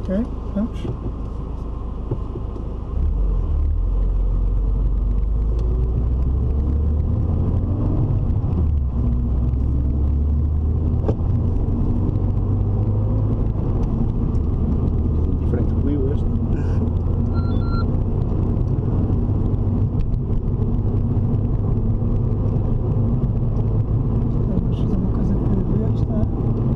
Ok, vamos. Diferente Clio este. Vamos fazer uma coisa de cada vez, tá?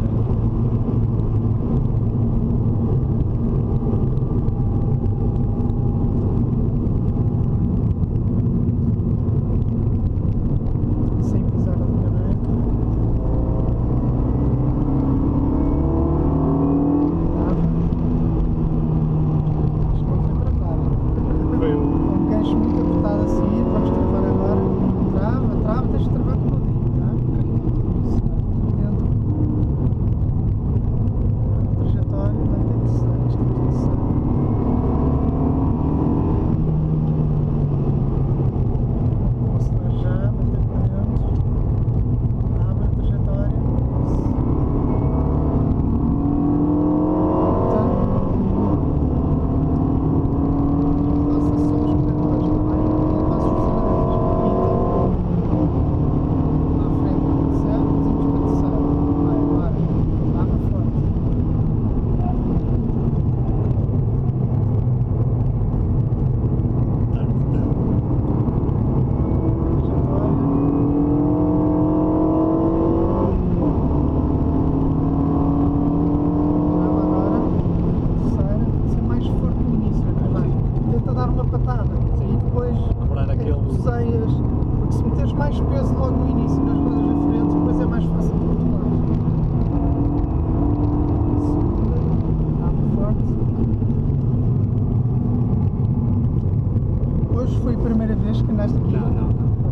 Sem pisar a linha branca. Isto não foi travado. Foi Um gancho muito apertado assim, vamos travar agora. Trava, tens de travar com o dedinho, tá? Isso, dentro. A trajetória vai ter que ser, isto é tudo certo. Vou acelerar já, bater para dentro. Abre a trajetória. Isso. Volta. Faça só os pedais, tá bem? Não faça os aceleradores. Pinta. À frente, certo? Temos para terceiro. Vai, agora. Lava forte. Trava agora. Terceira. Ser mais forte no início, vai. Tenta dar uma patada. E depois quebrar aquele. ceias. Porque se meteres mais peso logo no início nas rodas da frente, depois é mais fácil de controlar. Segunda. Abre forte. Hoje foi a primeira vez que andaste aqui? Não.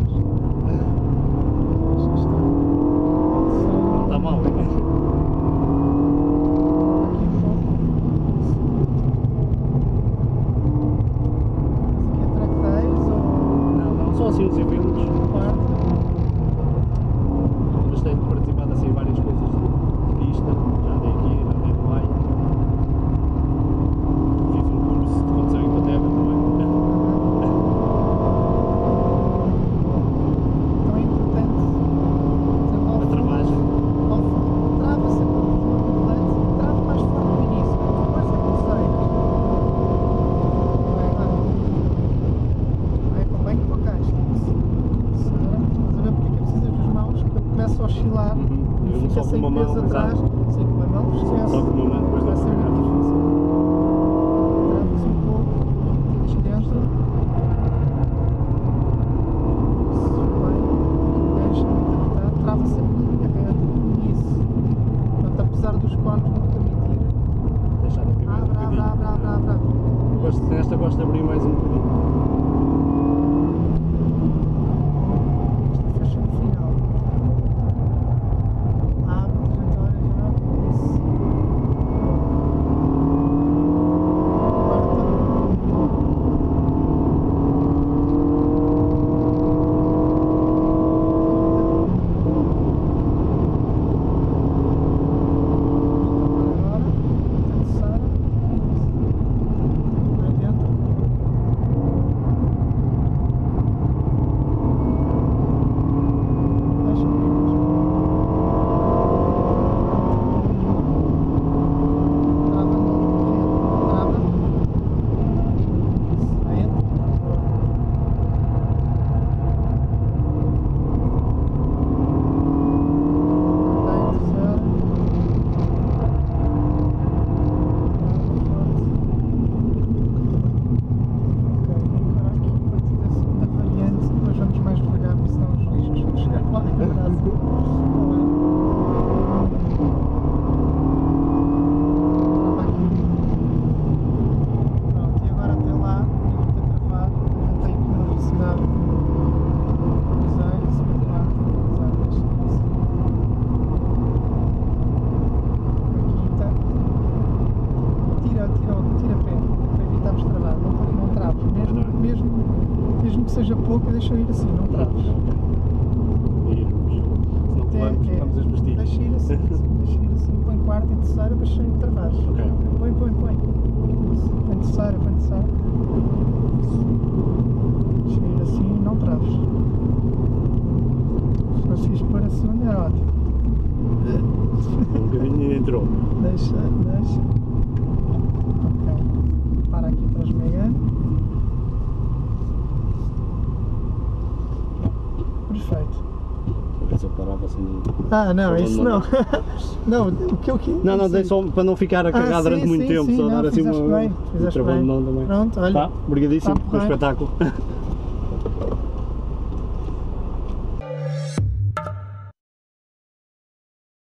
Deixa estar. Terceira. Não está mal, hein? Aqui um pouco. Mas aqui é track days ou Não, só assim os eventos. quarta? Mas tenho participado assim em várias coisas de pista. Já andei aqui, já andei no Haia. Fiz um curso de condução em Inglaterra também. Então é importante A travagem. trava sempre o volante, trava mais forte no início, depois é com freios. Vai com o caixa. Terceira. Estás a ver porque é que precisas das mãos? Que ele começa a oscilar Eu e não fica só com sem uma peso mão, atrás. exato. Sim, com uma mão esquece. Só com uma mão, depois Vai não ser vai muito ficar. difícil. Travas um pouco, tiras dentro. Isso, bem. Deixa muito apertado. Trava sempre na linha reta. Isso. Portanto, apesar dos cones não te permitirem. Deixar de caber um Abre. bocadinho. Nesta gosto de abrir mais um bocadinho. Fecha no final. Abre a trajetória já. Isso. Agora, terceira. Vai dentro. Fecha o bico. Trava no dedo. Trava. Isso. Vai dentro. Está em terceira. Ok, agora aqui a partir da segunda variante, depois vamos mais devagar, porque senão os riscos vão chegar lá em casa. Trava aqui. Pronto, e agora até lá, nível de travado, mantém aqui uma velocidade. Pisar, cima de lá, pisar, deixa isso. Aqui está. Tira pé, para evitarmos travar, não traves, mesmo que seja pouco, deixa ir assim, não traves. Se não Até- vamos as pastilhas. Deixa ir assim, põe quarta e terceira, mas sem travares. Ok, ok. Põe. Isso. Põe terceira. Deixa ir assim, não traves. Se conseguires pôr a segunda, é ótimo. Um bocadinho entrou. Deixa. Ok. Para aqui atrás do Megane. Perfeito. Se eu parava assim. Ah, não, isso não. Não, o que eu quis. Não, dei só para não ficar a cagar durante muito tempo, só não, dar assim fizeste uma. bem, fizeste trabalho bem. não também. Pronto, olha. Tá, obrigadíssimo, Tá foi um porreiro. espetáculo.